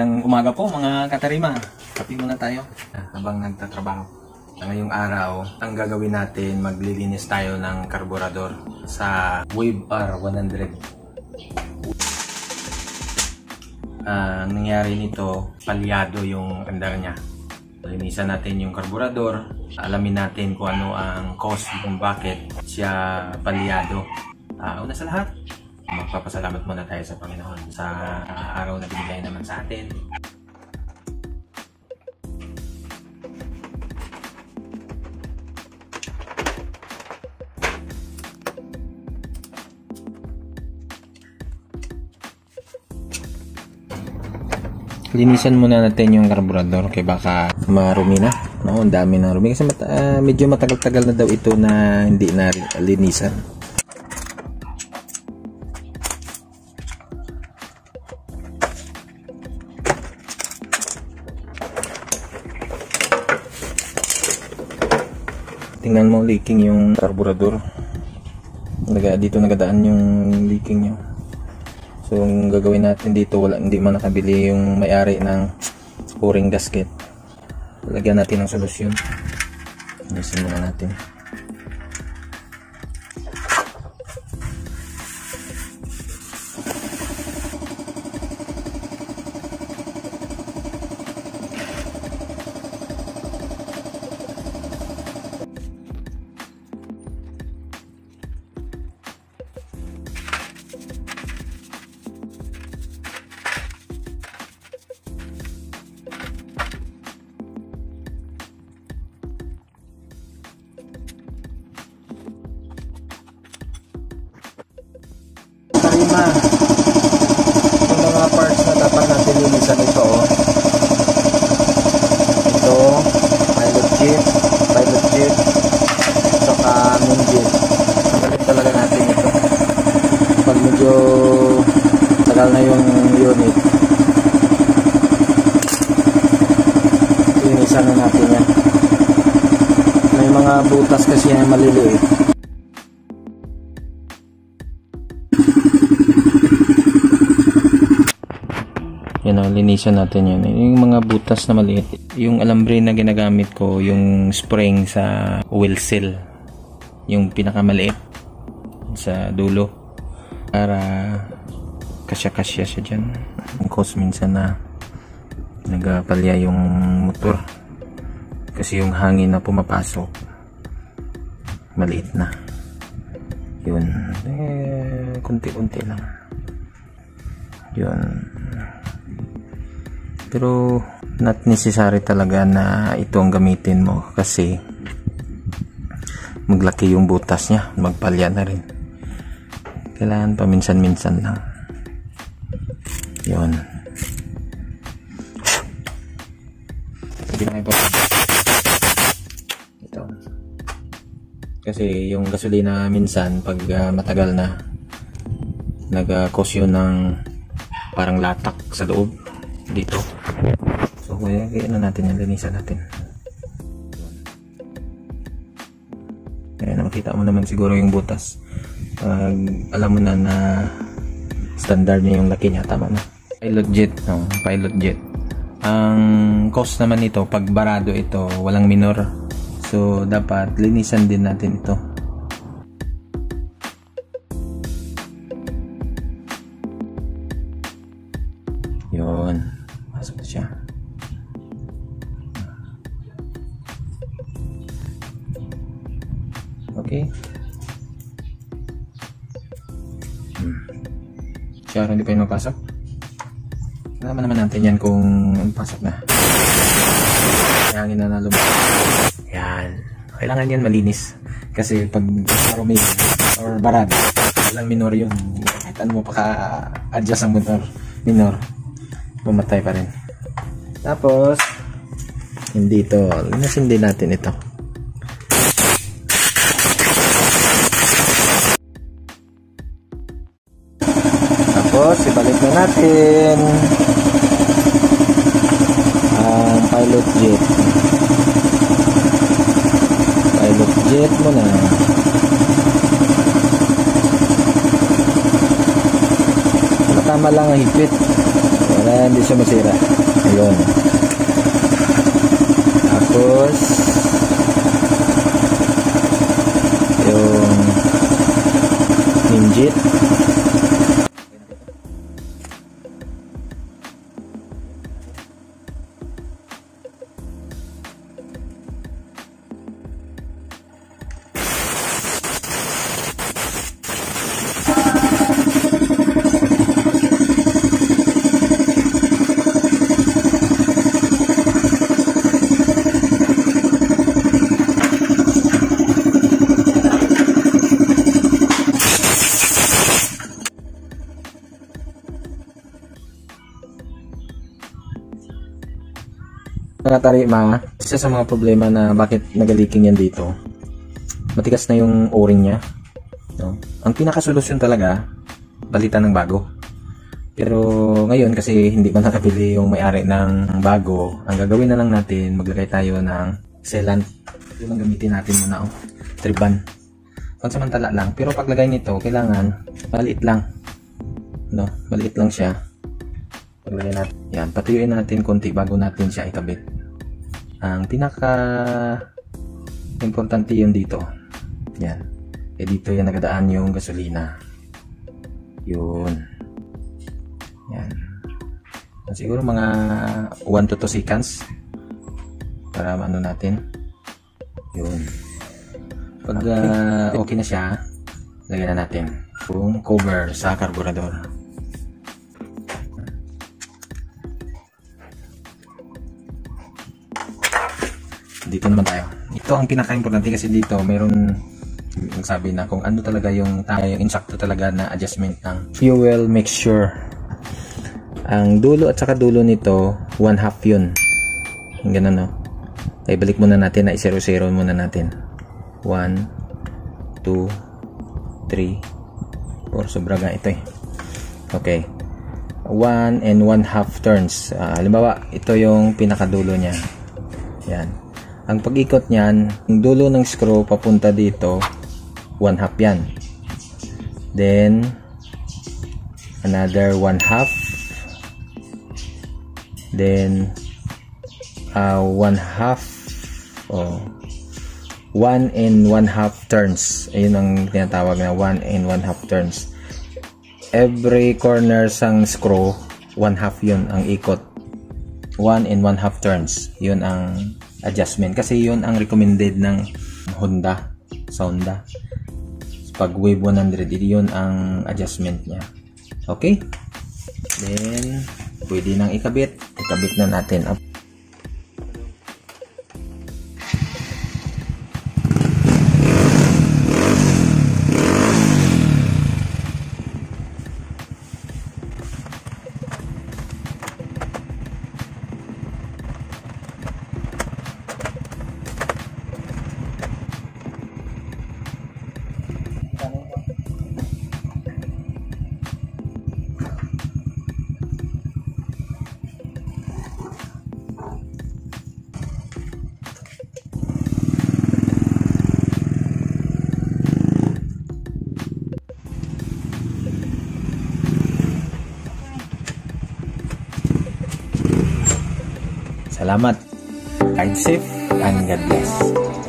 Magandang umaga po mga katarima. Kape muna tayo habang nagtatrabaho. Ngayong araw, ang gagawin natin, maglilinis tayo ng karburador sa Wave R100. Ang nangyari nito, palyado yung andar niya. Linisan natin yung karburador. Alamin natin kung ano ang cause kung bakit siya palyado. Una sa lahat, magpapasalamat muna tayo sa Panginoon sa araw na binigay naman sa atin. Linisan muna natin yung karburador kaya baka marumi na. No, ang dami ng rumi kasi medyo matagal-tagal na daw ito na hindi na linisan. Tingnan mo leaking yung karburador. Dito nagadaan yung leaking nyo. So ang gagawin natin dito, hindi man nakabili yung may-ari ng o-ring gasket. Lagyan natin ng solusyon. Linisin muna natin. Karima, yung mga parts na dapat natin linisan ito, ito, pilot jet, saka main jet. Magalit talaga natin ito. Pag medyo tagal na yung unit, linisan na natin yan. May mga butas kasi na maliliit. Yan o, linisan natin yan. Yung mga butas na maliit. Yung alambre na ginagamit ko, yung spring sa wheel seal. Yung pinakamaliit sa dulo. Para kasya-kasya siya dyan. Ang cause minsan na nagapalya yung motor. Kasi yung hangin na pumapasok, maliit na. Yun. Kunti-kunti lang. Yun. Pero not necessary talaga na ito ang gamitin mo kasi maglaki yung butas niya, magpalya na rin. Kailangan paminsan-minsan lang. Yun. Hindi na ito. Kasi yung gasolina minsan pag matagal na nag-cause yun ng parang latak sa loob dito. So kaya ano natin yan, linisan natin. Kaya makita mo naman siguro yung butas. Alam mo na standard niya yung laki niya, tama na. Pilot jet, no? Pilot jet. Ang cost naman nito, pag barado ito, walang minor. So dapat linisan din natin ito. Yun, masok na siya. Okay. Siya hindi pa yung napasok. Alaman naman natin yan kung pasok na. Hangin na lumabas. Yan. Kailangan yan malinis. Kasi pag marumi or barad, walang minor yun. Kahit ano mo pa-adjust ang motor, minor, mamatay pa rin. Tapos, hindi ito. Linasin din natin ito. Tapos, ibalik na natin ang pilot jet. Pilot jet mo na. Tama lang ang higpit para para hindi siya masira. Ayun. Tapos yung ninjit. Mga tarima, isa sa mga problema na bakit nagaliking yan dito, matigas na yung o-ring nya, no? Ang pinakasolusyon talaga, balitan ng bago. Pero ngayon kasi hindi pa nakabili yung may-ari ng bago, ang gagawin na lang natin, maglagay tayo ng sealant. Yun ang gamitin natin muna, triban. Pansamantala lang, pero paglagay nito kailangan maliit lang, no? Maliit lang siya. Paglagay natin, yan, patuyuin natin konti bago natin siya ikabit. Ang pinaka importante yun dito, yan, dito yan nagadaan yung gasolina, yun, yan, siguro mga 1 to 2 seconds para maano natin, yun. Pag okay na siya, lagyan na natin yung cover sa carburetor. Dito naman tayo. Ito ang pinaka-importante kasi dito mayroon sabi na kung ano talaga yung insakto talaga na adjustment ng fuel mixture. Ang dulo at saka dulo nito 1/2 yun. Yung ganun, no? Ay balik muna natin na i-0-0 muna natin. 1, 2, 3, 4. Sobra nga ito eh. Okay. 1 and 1/2 turns. Halimbawa, ito yung pinakadulo niya. Yan. Ang pag-ikot niyan, yung dulo ng screw papunta dito, 1/2 yan. Then, another 1/2. Then, 1/2. 1 and 1/2 turns. Ayun ang tinatawag na 1 and 1/2 turns. Every corner sang screw, 1/2 yun ang ikot. 1 and 1/2 turns. Yun ang adjustment kasi yun ang recommended ng Honda sa Honda. Pag Wave 100, yun ang adjustment niya. Okay, then pwede nang ikabit na natin. Salamat. Ride safe and God bless.